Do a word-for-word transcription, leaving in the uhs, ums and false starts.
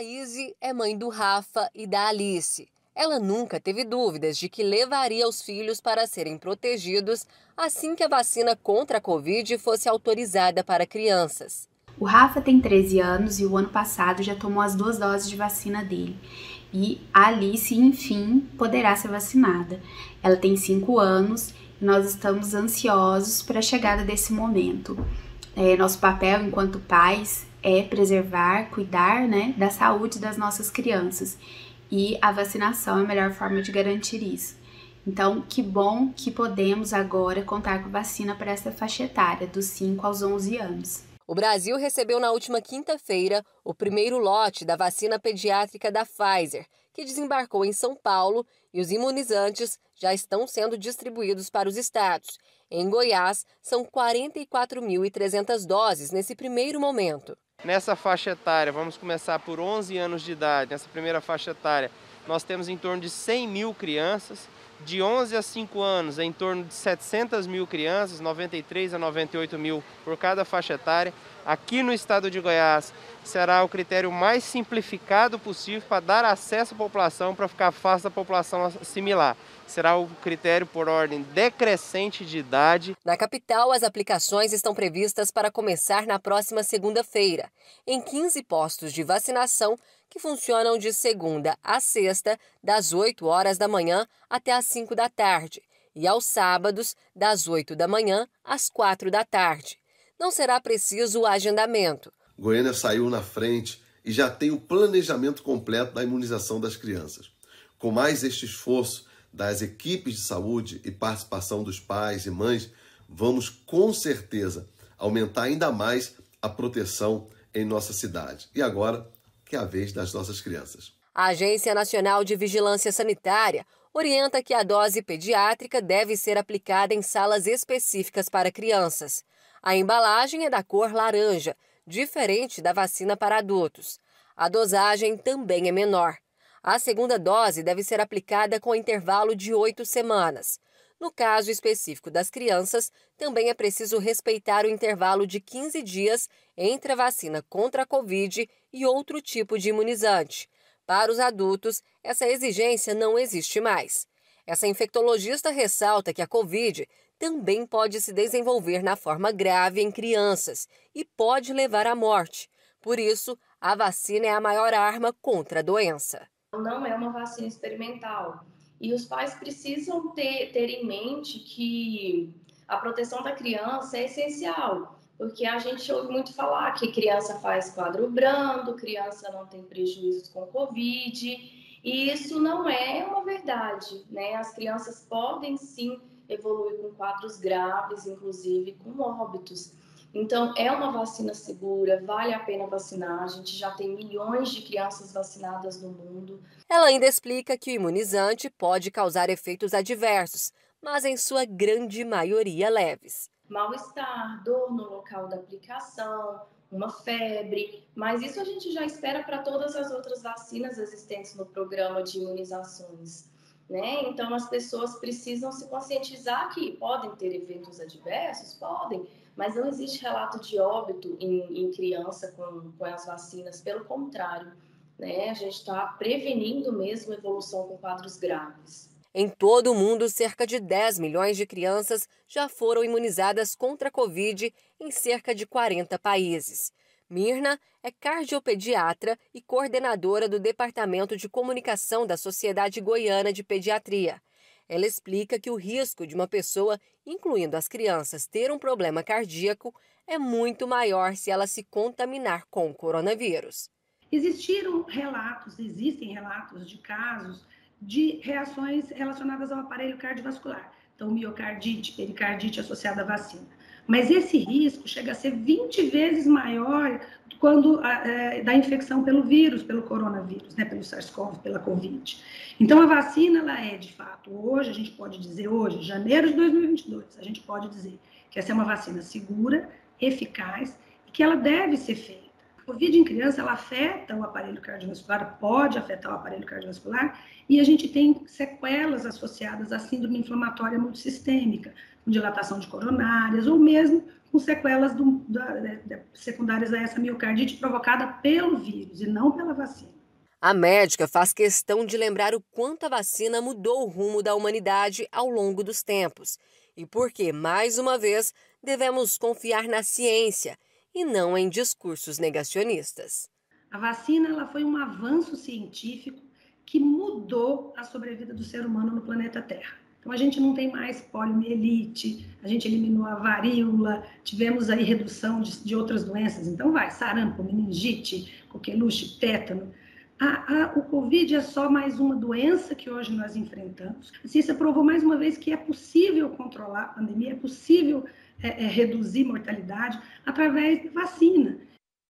Thaíse é mãe do Rafa e da Alice. Ela nunca teve dúvidas de que levaria os filhos para serem protegidos assim que a vacina contra a Covid fosse autorizada para crianças. O Rafa tem treze anos e o ano passado já tomou as duas doses de vacina dele. E a Alice, enfim, poderá ser vacinada. Ela tem cinco anos e nós estamos ansiosos para a chegada desse momento. É, nosso papel enquanto pais é preservar, cuidar, né, da saúde das nossas crianças. E a vacinação é a melhor forma de garantir isso. Então, que bom que podemos agora contar com vacina para essa faixa etária, dos cinco aos onze anos. O Brasil recebeu na última quinta-feira o primeiro lote da vacina pediátrica da Pfizer, que desembarcou em São Paulo, e os imunizantes já estão sendo distribuídos para os estados. Em Goiás, são quarenta e quatro mil e trezentas doses nesse primeiro momento. Nessa faixa etária, vamos começar por onze anos de idade, nessa primeira faixa etária, nós temos em torno de cem mil crianças. De onze a cinco anos, é em torno de setecentas mil crianças, noventa e três a noventa e oito mil por cada faixa etária. Aqui no estado de Goiás, será o critério mais simplificado possível para dar acesso à população, para ficar fácil da população assimilar. Será o critério por ordem decrescente de idade. Na capital, as aplicações estão previstas para começar na próxima segunda-feira, em quinze postos de vacinação que funcionam de segunda a sexta, das oito horas da manhã até às cinco da tarde, e aos sábados, das oito da manhã às quatro da tarde. Não será preciso o agendamento. Goiânia saiu na frente e já tem o planejamento completo da imunização das crianças. Com mais este esforço das equipes de saúde e participação dos pais e mães, vamos com certeza aumentar ainda mais a proteção em nossa cidade. E agora, que é a vez das nossas crianças. A Agência Nacional de Vigilância Sanitária orienta que a dose pediátrica deve ser aplicada em salas específicas para crianças. A embalagem é da cor laranja, diferente da vacina para adultos. A dosagem também é menor. A segunda dose deve ser aplicada com intervalo de oito semanas. No caso específico das crianças, também é preciso respeitar o intervalo de quinze dias entre a vacina contra a Covid e outro tipo de imunizante. Para os adultos, essa exigência não existe mais. Essa infectologista ressalta que a Covid também pode se desenvolver na forma grave em crianças e pode levar à morte. Por isso, a vacina é a maior arma contra a doença. Não é uma vacina experimental. E os pais precisam ter, ter em mente que a proteção da criança é essencial, porque a gente ouve muito falar que criança faz quadro brando, criança não tem prejuízos com Covid, e isso não é uma verdade, né? As crianças podem sim evoluir com quadros graves, inclusive com óbitos. Então, é uma vacina segura, vale a pena vacinar. A gente já tem milhões de crianças vacinadas no mundo. Ela ainda explica que o imunizante pode causar efeitos adversos, mas em sua grande maioria leves. Mal-estar, dor no local da aplicação, uma febre, mas isso a gente já espera para todas as outras vacinas existentes no programa de imunizações, né? Então, as pessoas precisam se conscientizar que podem ter eventos adversos, podem, mas não existe relato de óbito em, em criança com, com as vacinas, pelo contrário, né? A gente está prevenindo mesmo a evolução com quadros graves. Em todo o mundo, cerca de dez milhões de crianças já foram imunizadas contra a Covid em cerca de quarenta países. Mirna é cardiopediatra e coordenadora do Departamento de Comunicação da Sociedade Goiana de Pediatria. Ela explica que o risco de uma pessoa, incluindo as crianças, ter um problema cardíaco é muito maior se ela se contaminar com o coronavírus. Existiram relatos, existem relatos de casos de reações relacionadas ao aparelho cardiovascular. Então, miocardite, pericardite associada à vacina. Mas esse risco chega a ser vinte vezes maior quando é, da infecção pelo vírus, pelo coronavírus, né, pelo SARS-CoV, pela Covid. Então, a vacina, ela é, de fato, hoje, a gente pode dizer, hoje, janeiro de dois mil e vinte e dois, a gente pode dizer que essa é uma vacina segura, eficaz, e que ela deve ser feita. A Covid em criança, ela afeta o aparelho cardiovascular, pode afetar o aparelho cardiovascular, e a gente tem sequelas associadas à síndrome inflamatória multissistêmica, com dilatação de coronárias, ou mesmo com sequelas do, da, da, secundárias a essa miocardite provocada pelo vírus e não pela vacina. A médica faz questão de lembrar o quanto a vacina mudou o rumo da humanidade ao longo dos tempos e porque, mais uma vez, devemos confiar na ciência e não em discursos negacionistas. A vacina ela foi um avanço científico que mudou a sobrevida do ser humano no planeta Terra. Então, a gente não tem mais poliomielite, a gente eliminou a varíola, tivemos aí redução de, de outras doenças. Então, vai, sarampo, meningite, coqueluche, tétano. A, a, o Covid é só mais uma doença que hoje nós enfrentamos. A ciência provou mais uma vez que é possível controlar a pandemia, é possível é, é, reduzir mortalidade através da vacina.